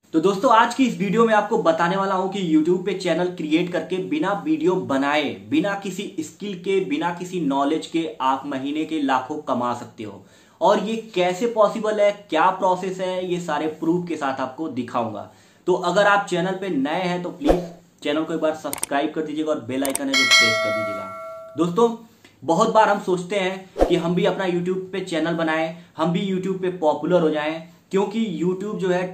तो दोस्तों आज की इस वीडियो में आपको बताने वाला हूं कि YouTube पे चैनल क्रिएट करके बिना वीडियो बनाए, बिना किसी स्किल के, बिना किसी नॉलेज के आप महीने के लाखों कमा सकते हो। और ये कैसे पॉसिबल है, क्या प्रोसेस है, ये सारे प्रूफ के साथ आपको दिखाऊंगा। तो अगर आप चैनल पे नए हैं तो प्लीज चैनल को एक बार सब्सक्राइब कर दीजिएगा और बेल आइकन है जो प्रेस कर दीजिएगा। दोस्तों बहुत बार हम सोचते हैं कि हम भी अपना YouTube पे चैनल बनाएं, हम भी YouTube पे पॉपुलर हो जाएं, क्योंकि YouTube जो है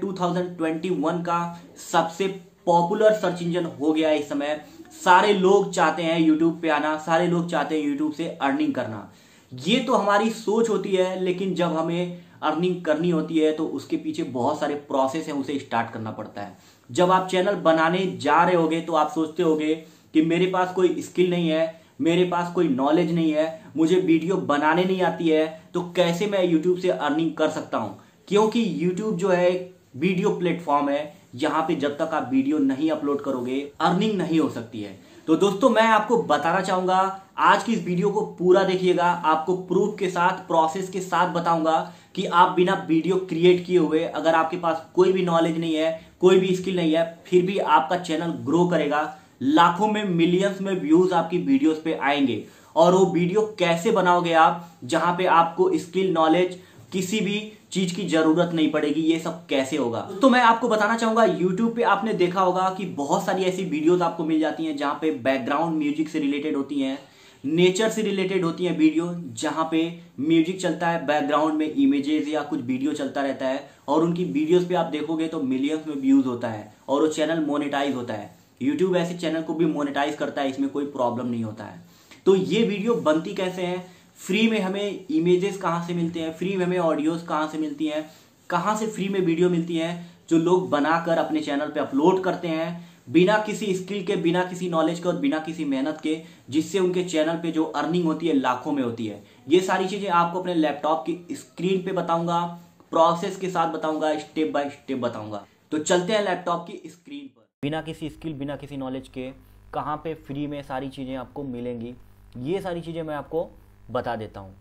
2021 का सबसे पॉपुलर सर्च इंजन हो गया है इस समय। सारे लोग चाहते हैं YouTube पे आना, सारे लोग चाहते हैं YouTube से अर्निंग करना। ये तो हमारी सोच होती है, लेकिन जब हमें अर्निंग करनी होती है तो उसके पीछे बहुत सारे प्रोसेस हैं, उसे स्टार्ट करना पड़ता है। जब आप चैनल बनाने जा रहे होगे तो आप सोचते होगे कि मेरे पास कोई स्किल नहीं है, मेरे पास कोई नॉलेज नहीं है, मुझे वीडियो बनाने नहीं आती है, तो कैसे मैं YouTube से अर्निंग कर सकता हूं। क्योंकि YouTube जो है एक वीडियो प्लेटफॉर्म है, यहां पे जब तक आप वीडियो नहीं अपलोड करोगे अर्निंग नहीं हो सकती है। तो दोस्तों मैं आपको बताना चाहूंगा, आज की इस वीडियो को पूरा देखिएगा, आपको प्रूफ के साथ, प्रोसेस के साथ बताऊंगा कि आप बिना वीडियो क्रिएट किए हुए, अगर आपके पास कोई भी नॉलेज नहीं है, कोई भी स्किल नहीं है, फिर भी आपका चैनल ग्रो करेगा, लाखों में, मिलियंस में व्यूज आपकी वीडियोस पे आएंगे। और वो वीडियो कैसे बनाओगे आप, जहां पे आपको स्किल, नॉलेज, किसी भी चीज की जरूरत नहीं पड़ेगी, ये सब कैसे होगा। तो मैं आपको बताना चाहूंगा, YouTube पे आपने देखा होगा कि बहुत सारी ऐसी वीडियोस आपको मिल जाती हैं जहां पे बैकग्राउंड म्यूजिक से रिलेटेड होती हैं, नेचर से रिलेटेड होती हैं वीडियो, जहां पे म्यूजिक चलता है, बैकग्राउंड में इमेजेस या कुछ वीडियो चलता रहता है, और उनकी वीडियोस पे आप देखोगे तो मिलियंस में व्यूज होता है और वो चैनल मोनेटाइज होता है। YouTube ऐसे चैनल को भी मोनेटाइज करता है, इसमें कोई प्रॉब्लम नहीं होता है। तो ये वीडियो बनती कैसे है, फ्री में हमें इमेजेस कहाँ से मिलते हैं, फ्री में हमें ऑडियोज कहाँ से मिलती हैं, कहाँ से फ्री में वीडियो मिलती हैं जो लोग बनाकर अपने चैनल पे अपलोड करते हैं बिना किसी स्किल के, बिना किसी नॉलेज के और बिना किसी मेहनत के, जिससे उनके चैनल पे जो अर्निंग होती है लाखों में होती है। ये सारी चीजें आपको अपने लैपटॉप की स्क्रीन पे बताऊंगा, प्रोसेस के साथ बताऊंगा, स्टेप बाय स्टेप बताऊंगा। तो चलते हैं लैपटॉप की स्क्रीन पर। बिना किसी स्किल, बिना किसी नॉलेज के कहाँ पे फ्री में सारी चीज़ें आपको मिलेंगी, ये सारी चीज़ें मैं आपको बता देता हूँ।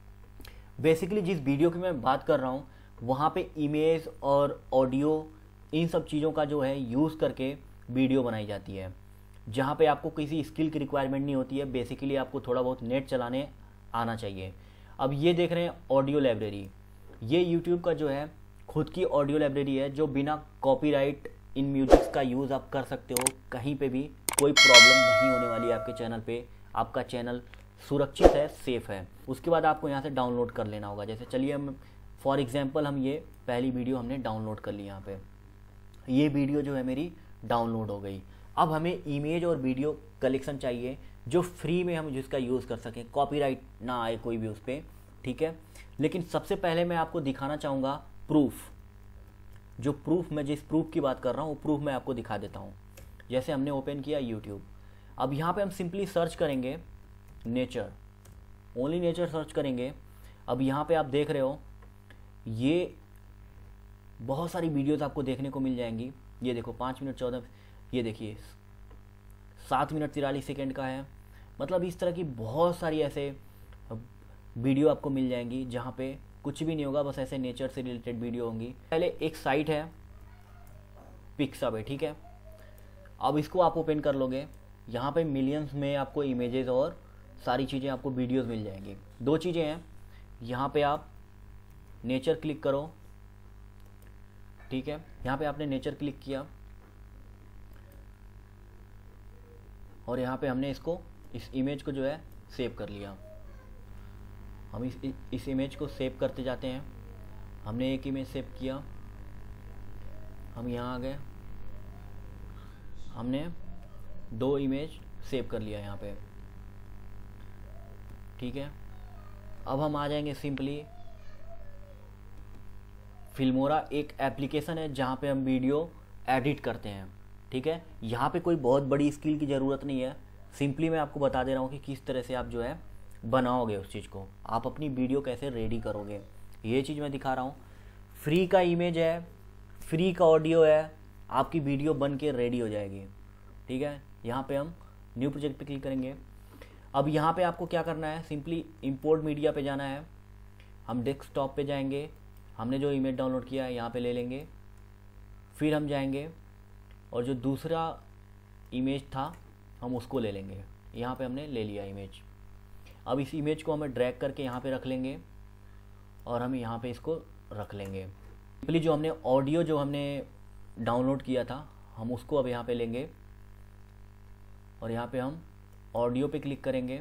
बेसिकली जिस वीडियो की मैं बात कर रहा हूँ वहाँ पे इमेज और ऑडियो, इन सब चीज़ों का जो है यूज़ करके वीडियो बनाई जाती है, जहाँ पे आपको किसी स्किल की रिक्वायरमेंट नहीं होती है। बेसिकली आपको थोड़ा बहुत नेट चलाने आना चाहिए। अब ये देख रहे हैं ऑडियो लाइब्रेरी, ये यूट्यूब का जो है खुद की ऑडियो लाइब्रेरी है, जो बिना कॉपीराइट इन म्यूजिक्स का यूज़ आप कर सकते हो। कहीं पे भी कोई प्रॉब्लम नहीं होने वाली है आपके चैनल पे, आपका चैनल सुरक्षित है, सेफ़ है। उसके बाद आपको यहाँ से डाउनलोड कर लेना होगा। जैसे चलिए हम फॉर एग्जांपल हम ये पहली वीडियो हमने डाउनलोड कर ली, यहाँ पे ये वीडियो जो है मेरी डाउनलोड हो गई। अब हमें इमेज और वीडियो कलेक्शन चाहिए जो फ्री में हम जिसका यूज़ कर सकें, कॉपीराइट ना आए कोई भी उस पर, ठीक है। लेकिन सबसे पहले मैं आपको दिखाना चाहूँगा प्रूफ। जो प्रूफ, मैं जिस प्रूफ की बात कर रहा हूँ वो प्रूफ मैं आपको दिखा देता हूँ। जैसे हमने ओपन किया YouTube, अब यहाँ पे हम सिंपली सर्च करेंगे नेचर, ओनली नेचर सर्च करेंगे। अब यहाँ पे आप देख रहे हो ये बहुत सारी वीडियोस आपको देखने को मिल जाएंगी। ये देखो 5 मिनट 14, ये देखिए 7 मिनट 43 सेकेंड का है। मतलब इस तरह की बहुत सारी ऐसे वीडियो आपको मिल जाएंगी जहाँ पे कुछ भी नहीं होगा, बस ऐसे नेचर से रिलेटेड वीडियो होंगी। पहले एक साइट है पिक्साबे, ठीक है। अब इसको आप ओपन कर लोगे, यहाँ पे मिलियंस में आपको इमेजेस और सारी चीज़ें, आपको वीडियोस मिल जाएंगी। दो चीज़ें हैं, यहाँ पे आप नेचर क्लिक करो, ठीक है। यहाँ पे आपने नेचर क्लिक किया और यहाँ पे हमने इसको, इस इमेज को जो है सेव कर लिया। हम इस इमेज को सेव करते जाते हैं। हमने एक इमेज सेव किया, हम यहाँ आ गए, हमने 2 इमेज सेव कर लिया यहाँ पे, ठीक है। अब हम आ जाएंगे सिंपली फिल्मोरा, एक एप्लीकेशन है जहाँ पे हम वीडियो एडिट करते हैं, ठीक है। यहाँ पे कोई बहुत बड़ी स्किल की ज़रूरत नहीं है, सिंपली मैं आपको बता दे रहा हूँ कि किस तरह से आप जो है बनाओगे उस चीज़ को, आप अपनी वीडियो कैसे रेडी करोगे, ये चीज़ मैं दिखा रहा हूँ। फ्री का इमेज है, फ्री का ऑडियो है, आपकी वीडियो बन के रेडी हो जाएगी, ठीक है। यहाँ पे हम न्यू प्रोजेक्ट पे क्लिक करेंगे। अब यहाँ पे आपको क्या करना है, सिंपली इंपोर्ट मीडिया पे जाना है। हम डेस्कटॉप पे जाएंगे, हमने जो इमेज डाउनलोड किया है यहाँ पे ले लेंगे, फिर हम जाएंगे और जो दूसरा इमेज था हम उसको ले लेंगे। यहाँ पे हमने ले लिया इमेज। अब इस इमेज को हमें ड्रैग करके यहाँ पे रख लेंगे और हम यहाँ पे इसको रख लेंगे। सिंपली जो हमने ऑडियो जो हमने डाउनलोड किया था हम उसको अब यहाँ पे लेंगे और यहाँ पे हम ऑडियो पे क्लिक करेंगे।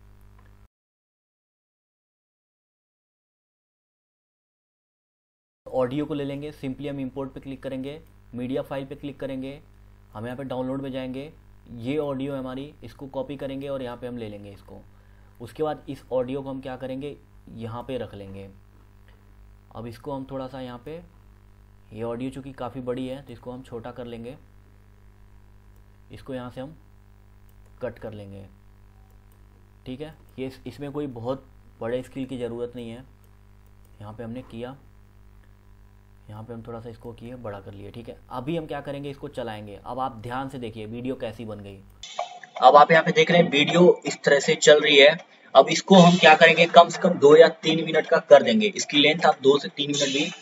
ऑडियो को ले लेंगे, सिंपली हम इंपोर्ट पे क्लिक करेंगे, मीडिया फाइल पे क्लिक करेंगे, हम यहाँ पे डाउनलोड में जाएंगे, ये ऑडियो है हमारी, इसको कॉपी करेंगे और यहाँ पे हम ले लेंगे इसको। उसके बाद इस ऑडियो को हम क्या करेंगे, यहाँ पे रख लेंगे। अब इसको हम थोड़ा सा यहाँ पे, ये ऑडियो चूँकि काफ़ी बड़ी है तो इसको हम छोटा कर लेंगे, इसको यहाँ से हम कट कर लेंगे। ठीक है, ये इसमें कोई बहुत बड़े स्किल की ज़रूरत नहीं है। यहाँ पे हमने किया, यहाँ पे हम थोड़ा सा इसको किए बड़ा कर लिए। ठीक है, अभी हम क्या करेंगे, इसको चलाएंगे। अब आप ध्यान से देखिए वीडियो कैसी बन गई। अब आप यहाँ पे देख रहे हैं वीडियो इस तरह से चल रही है। अब इसको हम क्या करेंगे, कम से कम 2 या 3 मिनट का कर देंगे। इसकी लेंथ आप 2 से 3 मिनट भी,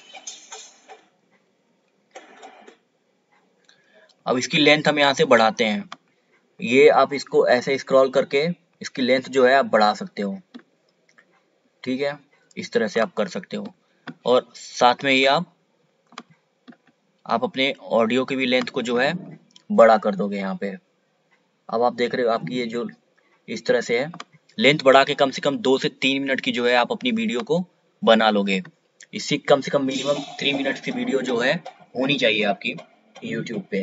अब इसकी लेंथ हम यहाँ से बढ़ाते हैं। ये आप इसको ऐसे स्क्रॉल करके इसकी लेंथ जो है आप बढ़ा सकते हो। ठीक है, इस तरह से आप कर सकते हो। और साथ में ही आप अपने ऑडियो की भी लेंथ को जो है बड़ा कर दोगे यहाँ पे। अब आप देख रहे हो आपकी ये जो इस तरह से है, लेंथ बढ़ा के कम से कम 2 से 3 मिनट की जो है आप अपनी वीडियो को बना लोगे। इससे कम से कम मिनिमम 3 मिनट की वीडियो जो है होनी चाहिए आपकी यूट्यूब पे।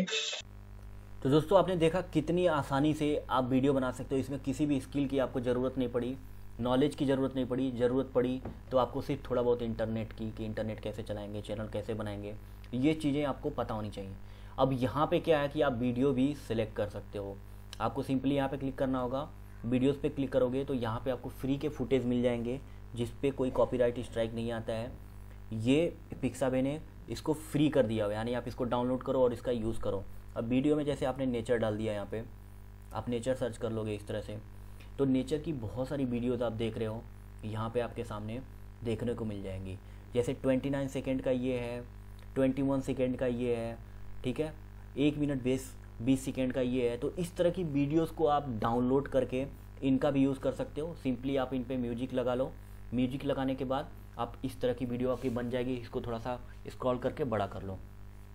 तो दोस्तों आपने देखा कितनी आसानी से आप वीडियो बना सकते हो। इसमें किसी भी स्किल की आपको ज़रूरत नहीं पड़ी, नॉलेज की ज़रूरत नहीं पड़ी। ज़रूरत पड़ी तो आपको सिर्फ थोड़ा बहुत इंटरनेट की, कि इंटरनेट कैसे चलाएंगे, चैनल कैसे बनाएंगे, ये चीज़ें आपको पता होनी चाहिए। अब यहाँ पे क्या है कि आप वीडियो भी सिलेक्ट कर सकते हो। आपको सिंपली यहाँ पे क्लिक करना होगा, वीडियोस पे क्लिक करोगे तो यहाँ पे आपको फ्री के फुटेज मिल जाएंगे जिस पे कोई कॉपीराइट स्ट्राइक नहीं आता है। ये पिक्साबे ने इसको फ्री कर दिया हुआ है, यानी आप इसको डाउनलोड करो और इसका यूज़ करो। अब वीडियो में जैसे आपने नेचर डाल दिया, यहाँ पे आप नेचर सर्च कर लोगे इस तरह से, तो नेचर की बहुत सारी वीडियोज़ आप देख रहे हो यहाँ पे आपके सामने देखने को मिल जाएंगी। जैसे 29 सेकेंड का ये है, 21 सेकेंड का ये है, ठीक है, 1 मिनट 20 सेकेंड का ये है। तो इस तरह की वीडियोस को आप डाउनलोड करके इनका भी यूज़ कर सकते हो। सिंपली आप इन पे म्यूजिक लगा लो, म्यूजिक लगाने के बाद आप इस तरह की वीडियो आपकी बन जाएगी। इसको थोड़ा सा स्क्रॉल करके बड़ा कर लो।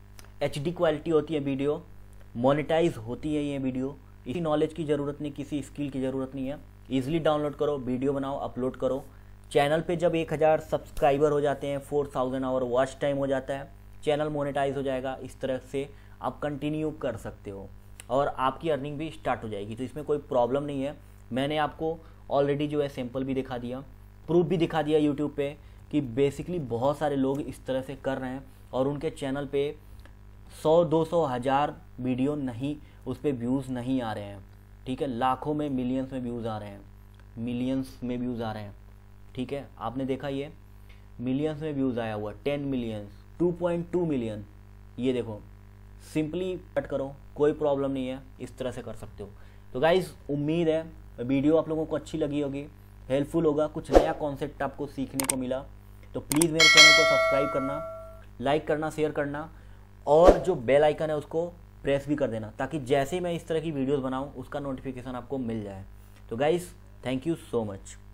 HD क्वालिटी होती है वीडियो, मोनेटाइज होती है ये वीडियो। इसी नॉलेज की ज़रूरत नहीं, किसी स्किल की ज़रूरत नहीं है। ईजिली डाउनलोड करो, वीडियो बनाओ, अपलोड करो। चैनल पे जब 1000 सब्सक्राइबर हो जाते हैं, 4000 आवर वॉच टाइम हो जाता है, चैनल मोनेटाइज हो जाएगा। इस तरह से आप कंटिन्यू कर सकते हो और आपकी अर्निंग भी स्टार्ट हो जाएगी। तो इसमें कोई प्रॉब्लम नहीं है। मैंने आपको ऑलरेडी जो है सैम्पल भी दिखा दिया, प्रूफ भी दिखा दिया यूट्यूब पे कि बेसिकली बहुत सारे लोग इस तरह से कर रहे हैं और उनके चैनल पे 100, 200, 1000 वीडियो नहीं, उस पर व्यूज़ नहीं आ रहे हैं। ठीक है, लाखों में, मिलियंस में व्यूज़ आ रहे हैं, मिलियंस में व्यूज़ आ रहे हैं। ठीक है, आपने देखा ये मिलियंस में व्यूज़ आया हुआ, 10 मिलियंस, 2.2 मिलियन। ये देखो, सिंपली कट करो, कोई प्रॉब्लम नहीं है, इस तरह से कर सकते हो। तो गाइज़ उम्मीद है वीडियो आप लोगों को अच्छी लगी होगी, हेल्पफुल होगा, कुछ नया कॉन्सेप्ट आपको सीखने को मिला। तो प्लीज़ मेरे चैनल को सब्सक्राइब करना, लाइक करना, शेयर करना और जो बेल आइकन है उसको प्रेस भी कर देना, ताकि जैसे ही मैं इस तरह की वीडियोस बनाऊं उसका नोटिफिकेशन आपको मिल जाए। तो guys thank you so much.